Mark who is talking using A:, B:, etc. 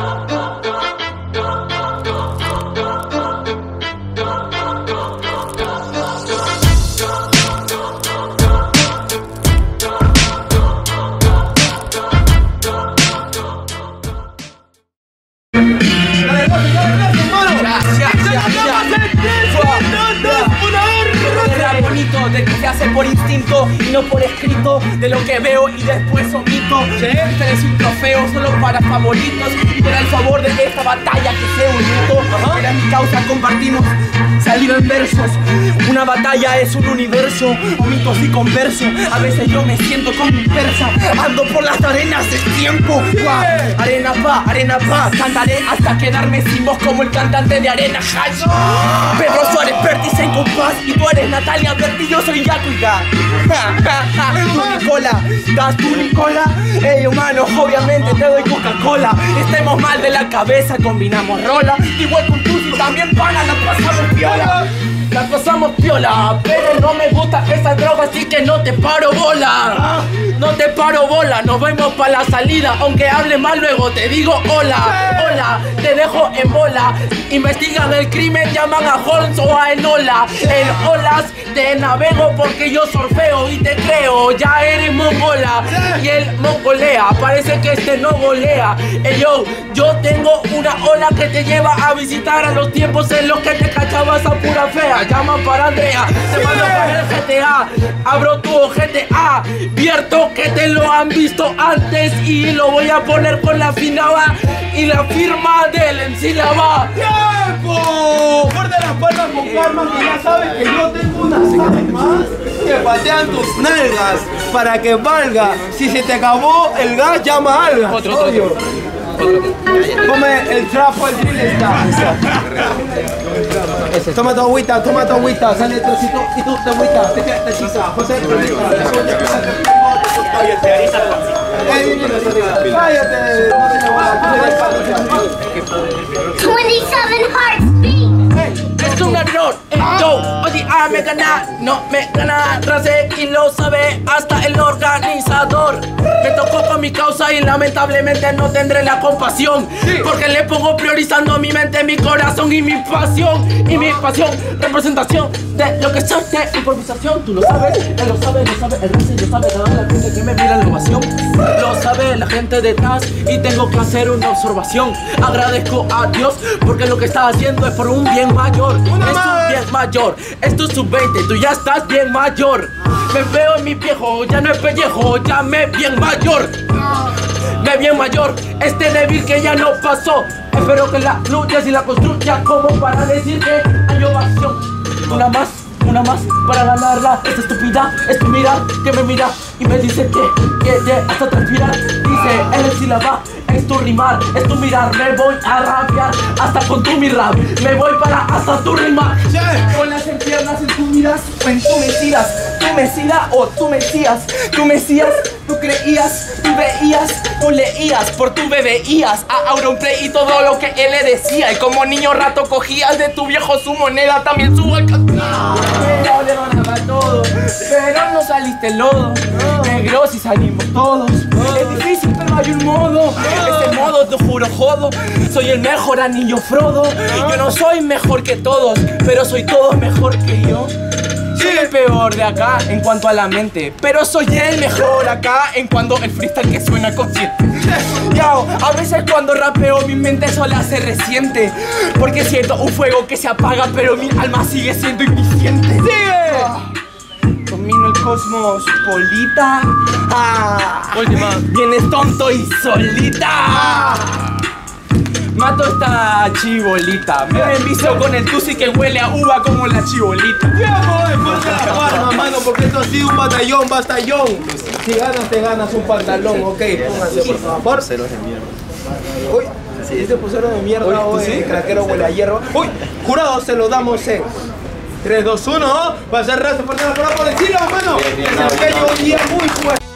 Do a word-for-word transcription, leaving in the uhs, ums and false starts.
A: De que se hace por instinto y no por escrito, de lo que veo y después omito. ¿Sí? Este es un trofeo solo para favoritos y por el favor de esta batalla que sea un hito. Era mi causa, compartimos salido en versos. Una batalla es un universo, mitos y converso. A veces yo me siento como un persa, ando por las arenas del tiempo. Wow. Arena pa, arena pa, cantaré hasta quedarme sin voz como el cantante de Arena Hash. Pedro Suárez, Pertis en compás y tú eres Natalia Berti, yo soy Yakuiga. Tú Nicola, das tú Nicola. Ey humano, obviamente te doy Coca-Cola. Estemos mal de la cabeza, combinamos rola. Igual con tú y también pana, la pasamos piola. La pasamos piola, pero no me gusta esa droga, así que no te paro bola. No te paro bola, nos vemos pa' la salida. Aunque hable mal luego te digo hola. Hola, te dejo en bola. Investigan el crimen, llaman a Holmes o a Enola. En olas te navego porque yo surfeo y te creo. Ya eres mongola y él mongolea, parece que este no golea. Ey yo, yo tengo una ola que te lleva a visitar a los tiempos en los que te cachabas a pura fea. Llama para Andrea, te mando para el G T A. Abro tu G T A, vierto que te lo han visto antes y lo voy a poner con la finaba y la firma del Encilaba.
B: ¡Tiempo! Fuerte las palmas con calma, que ya sabes que yo tengo unas armas que patean tus nalgas para que valga. Si se te acabó el gas, llama a algas. Otro, otro, otro. Come el trapo, el drill está. Ese. Toma tu agüita, toma tu agüita, sale el trocito y tú te agüita, te quedas tachita, José, cállate, cállate,
C: twenty-seven hearts beat.
A: Es un error, yo, oye, ah, me gana, no me gana, Race y lo sabe hasta el organizador. Me tocó con mi causa y lamentablemente no tendré la compasión, porque le pongo priorizando mi mente, mi corazón y mi pasión. Y mi pasión, representación de lo que soy de improvisación. Tú lo sabes, él lo sabe, lo sabe, el Race lo sabe, toda la gente que me mira la ovación. Lo sabe la gente detrás y tengo que hacer una observación. Agradezco a Dios porque lo que está haciendo es por un bien mayor. Es un bien mayor, esto es sub veinte, tú ya estás bien mayor. Me veo en mi viejo, ya no es pellejo, ya me bien mayor. Me bien mayor, este débil que ya no pasó. Espero que la luyas y la construya como para decir que hay ovación. Una más, una más para ganarla. Esta estúpida es tu mirar que me mira y me dice que, que, que hasta transpirar. Dice, él es sílaba, es tu rimar, es tu mirar. Me voy a rapear hasta con tu mi rap. Me voy para hasta tu rimar. Con las piernas en tu miras, en tu mesías. Tu mesía o tu mesías. Tu mesías, tú creías, tú veías, tú leías, por tu bebeías a Auronplay y todo lo que él le decía. Y como niño rato cogías de tu viejo su moneda, también su alcanzada. Pero le donaba todo, pero no saliste lodo. Negro si salimos todos. Es difícil pero hay un modo. Ese modo te juro jodo. Soy el mejor anillo Frodo. Yo no soy mejor que todos, pero soy todo mejor que yo. Soy el peor de acá en cuanto a la mente, pero soy el mejor acá en cuanto el freestyle que suena consciente. Yo, a veces cuando rapeo mi mente sola se resiente, porque siento un fuego que se apaga pero mi alma sigue siendo incipiente. ¡Sigue! Domino el cosmos, Polita. Ah, última. Vienes tonto y solita. Ah. Mato esta chibolita. Me envicio con el tusi que huele a uva como la chibolita.
B: ¡Tiempo! Después de la arma, mano, porque esto ha sido un batallón, batallón. Si ganas, te ganas un pantalón, ok. Pónganse, por favor. Puseros de mierda. Uy, sí, ese pusero de mierda, hoy, el craquero huele a hierro. Uy, jurado, se lo damos en tres, dos, uno. Va a ser rato, por favor, por el cielo, mano. Es un día muy fuerte.